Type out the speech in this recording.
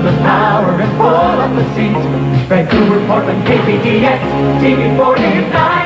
the power and pull up the seats. Vancouver, Portland, KPDX, TV 49.